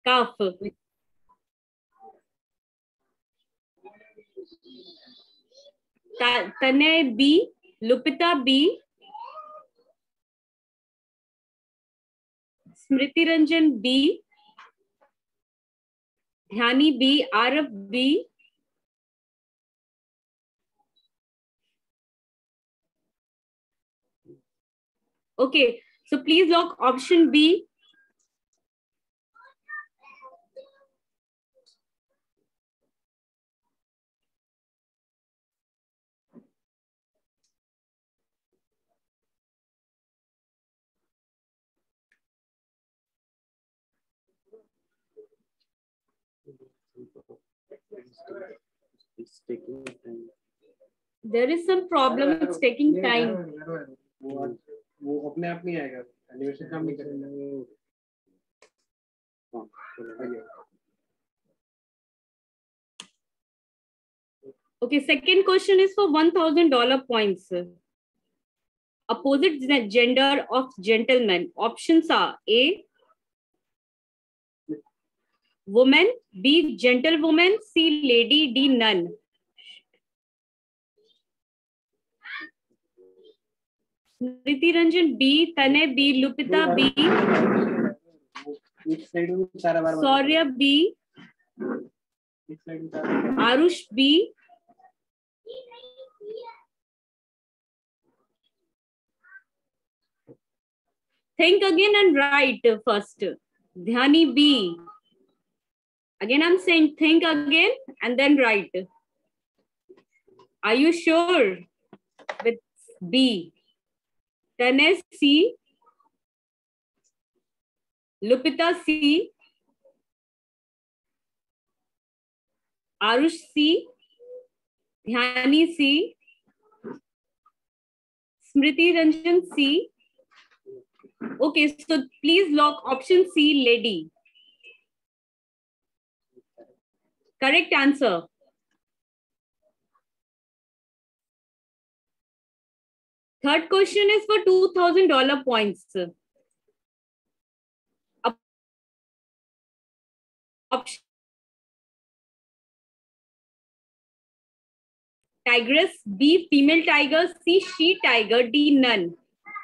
Calf. Tanay B, Lupita B, Smriti Ranjan B, Dhyani B, Aarav B, okay, so please lock option B. It's taking time. There is some problem, it's taking time. वो अपने आप नहीं आएगा, animation काम नहीं करेगा. Okay, second question is for $1,000 points. Opposite gender of gentleman. Options are A, woman, B, gentlewoman, C, lady, D, nun. Smriti Ranjan B, Tanay B, Lupita B, Shaurya B, Aarush B, think again and write first. Dhyani B. Again I'm saying think again and then write. Are you sure with B? Tanay C, Lupita C, Arush C, Dhyani C, Smriti Ranjan C. Okay, so please lock option C, lady. Correct answer. Third question is for $2,000 points. Option tigress, B, female tiger, C, she tiger, D, none.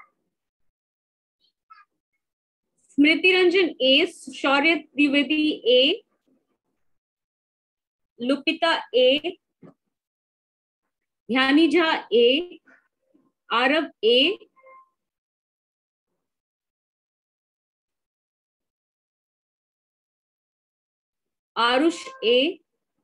Smriti Ranjan A, Shaurya Trivedi A, Lupita A, Dhyani Jha A, Arav A, Arush A,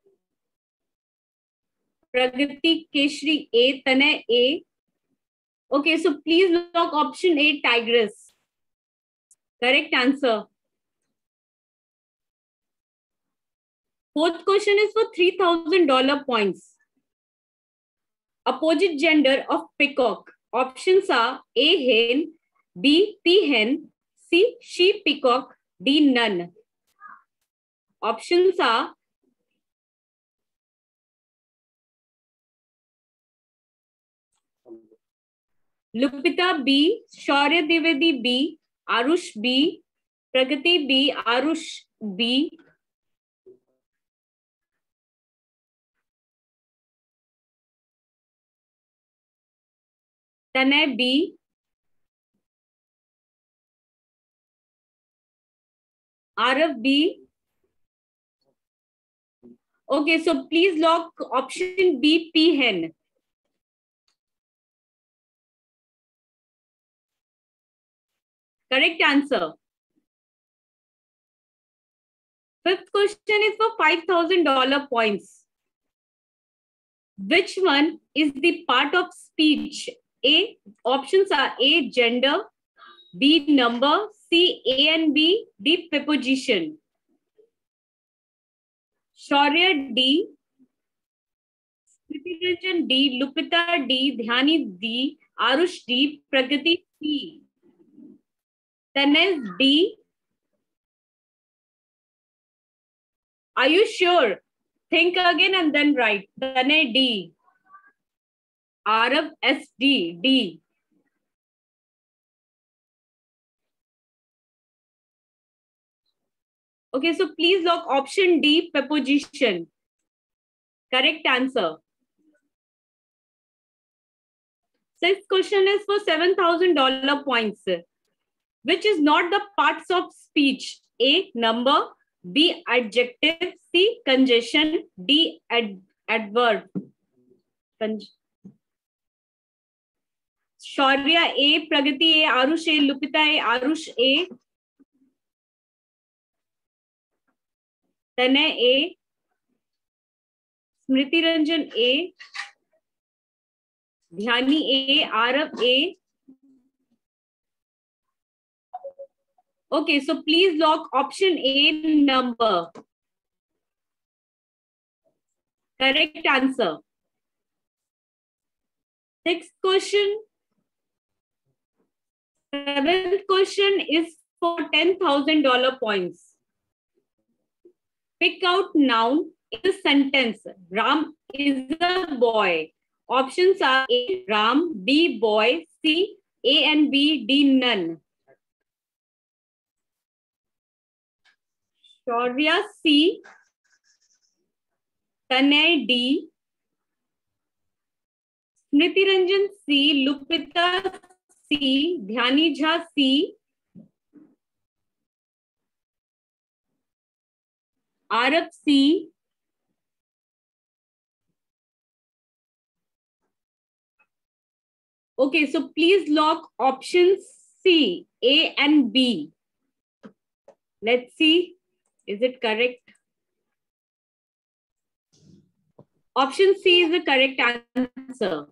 Pragati Keshri A, Tanay A. Okay, so please lock option A, tigress. Correct answer. Fourth question is for $3,000 points. Opposite gender of peacock. Options are A, hen, B, peahen, C, she peacock, D, none. Options are Lupita B, Shaurya Trivedi B, Arush B, Pragati B, Arush B, Tanay B, Arav B. Okay, so please lock option B, peahen. Correct answer. Fifth question is for $5,000 points. Which one is the part of speech? A, options are A, gender, B, number, C, A and B, D, preposition. Shaurya D, Smriti Ranjan D, Lupita D, Dhyani D, Arush D, Pragati C. Tanay D. Are you sure? Think again and then write. Tanay D. Arav S D. D. Okay, so please lock option D, preposition. Correct answer. Sixth question is for $7,000 points. Which is not the parts of speech? A, number, B, adjective, C, conjunction, D, adverb. Shaurya A, Pragati A, Aarush A, Lupita A, Aarush A, Tanay A, Smriti Ranjan A, Dhyani A, Aarav A. Okay, so please lock option A, number. Correct answer. Sixth question. Seventh question is for $10,000 points. Pick out noun in the sentence. Ram is a boy. Options are A, Ram, B, boy, C, A and B, D, none. Shaurya C, Tanay D, Smriti Ranjan C, Lupita C, Dhyani Jha C, Arab C, okay, so please lock options C, A and B. Let's see, is it correct? Option C is the correct answer.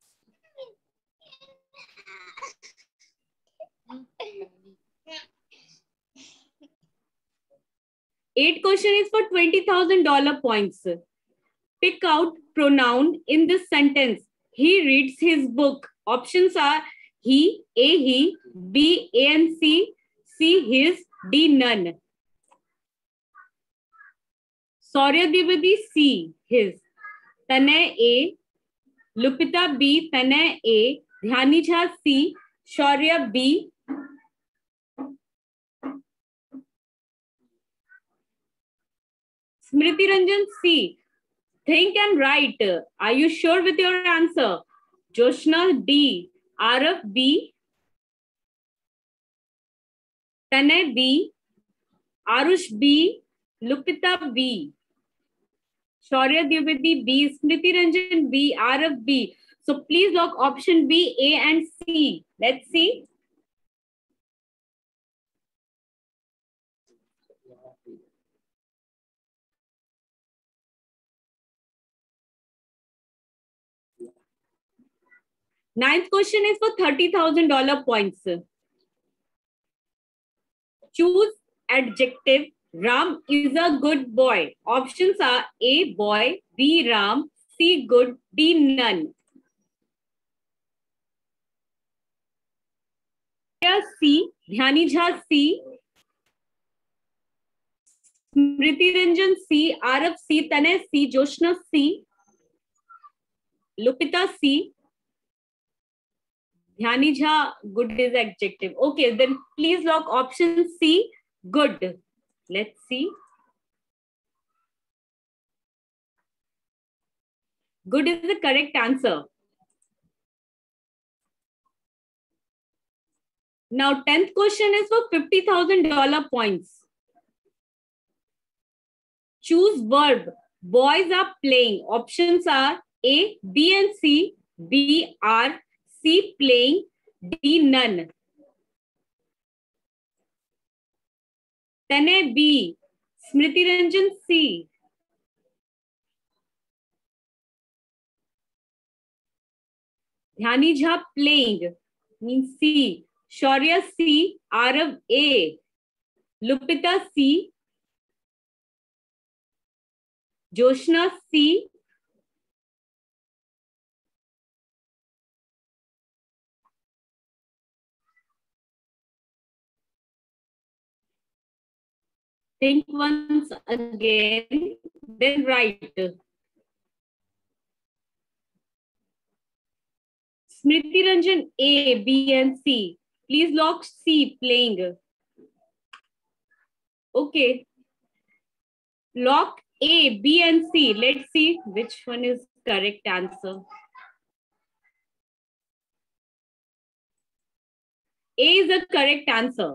Eighth question is for $20,000 points. Pick out pronoun in this sentence. He reads his book. Options are he, A, he, B, A and C, C, his, D, none. Shaurya Dwivedi C, his. Tanay A, Lupita B, Tanay A, Dhyani Jha C, Shaurya B. Smriti Ranjan C. Think and write. Are you sure with your answer? Joshna D, Arav B, Tanay B, Arush B, Lupita B, Shaurya Dwivedi B, Smriti Ranjan B, Arav B. So please lock option B, A and C. Let's see. Ninth question is for $30,000 points. Choose adjective. Ram is a good boy. Options are A, boy, B, Ram, C, good, D, none. C, Dhyani Jha C, Smriti Ranjan C, Arav C, Tanay C, Joshna C, Lupita C, Dhyani Jha, good is adjective. Okay, then please lock option C, good. Let's see. Good is the correct answer. Now, 10th question is for $50,000 points. Choose verb. Boys are playing. Options are A, B and C, B, are, C, playing, D, none. Tanay B, Smriti Ranjan C, Dhyani Jha playing, means C, Shaurya C, Arav A, Lupita C, Joshna C, think once again, then write. Smriti Ranjan A, B and C. Please lock C, playing. Okay. Lock A, B, and C. Let's see which one is correct answer. A is the correct answer.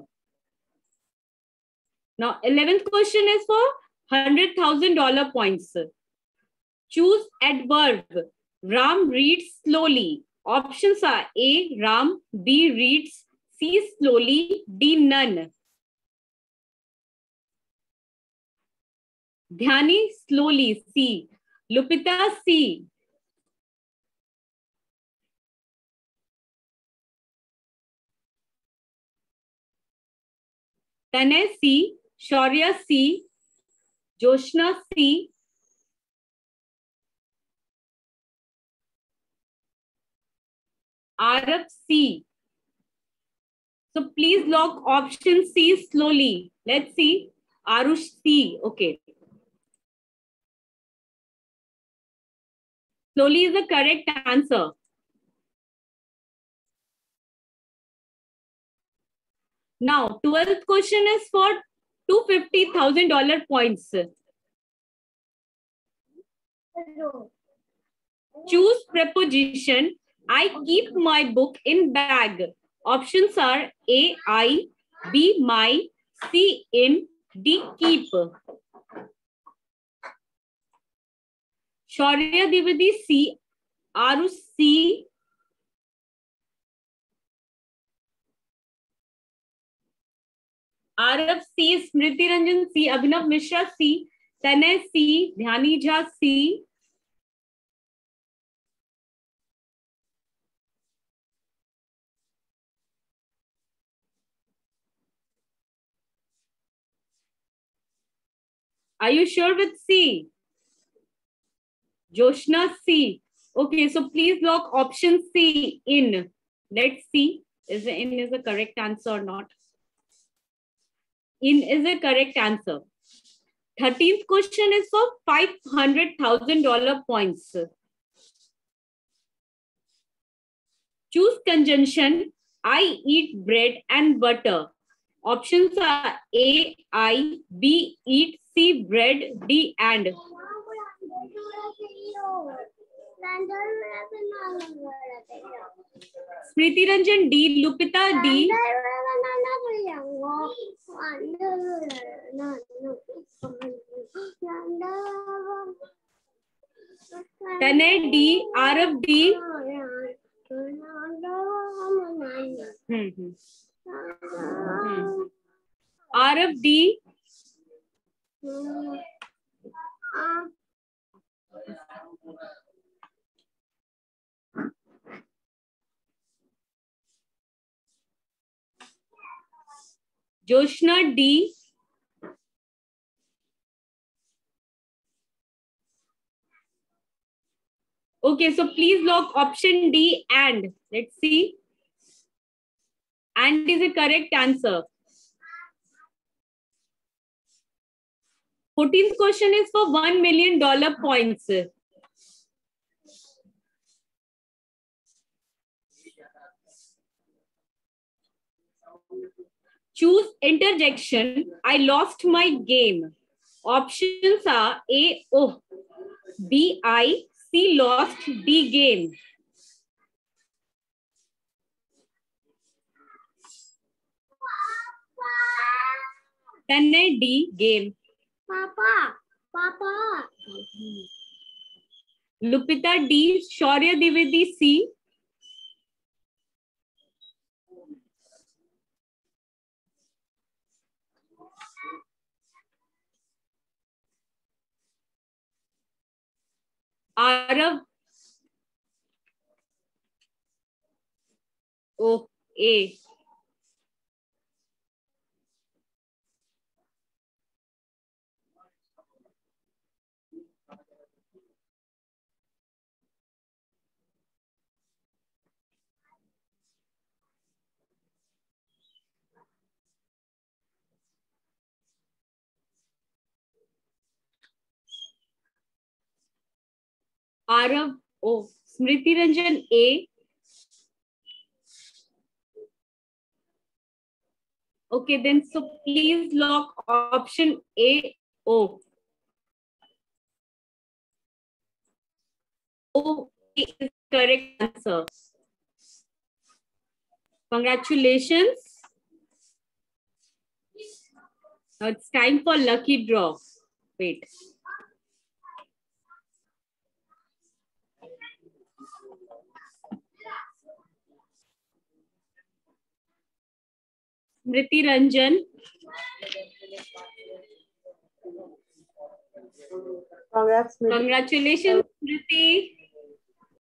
Now, 11th question is for $100,000 points. Choose adverb. Ram reads slowly. Options are A, Ram, B, reads, C, slowly, D, none. Dhyani, slowly, C. Lupita, C. Tanay, C. Shaurya, C. Joshna, C. Arav, C. So please lock option C slowly. Let's see. Arush, C. Okay. Slowly is the correct answer. Now, 12th question is for $250,000 points. Choose preposition. I keep my book in bag. Options are A, I, B, my, C, in, D, keep. Shaurya Dwivedi, C. Arush, C. Arav, C. Smriti Ranjan, C. Abhinav Mishra, C. Tanay, C. Dhyani Jha, C. Are you sure with C? Joshna, C. Okay, so please lock option C, in. Let's see, is the in is the correct answer or not? In is the correct answer. 13th question is for $500,000 points. Choose conjunction. I eat bread and butter. Options are A, I, B, eat, C, bread, D, and. Smriti Ranjan, D, Lupita, D. Tanay, D, Arav, D. Arav, D. Joshna, D. Okay, so please lock option D, and. Let's see. And is a correct answer. 14th question is for $1 million points. Choose interjection. I lost my game. Options are A, oh, B, I, C, lost, D, game. Tanay, D, game. Papa. Lupita, D, Shaurya Dwivedi, C. Arav, oh, A. Arav, oh, Smriti Ranjan, A. Okay, then so please lock option A, O. is the correct answer. Congratulations. Now it's time for lucky draw. Wait. Smriti Ranjan. Congrats, Smriti. Congratulations, Smriti.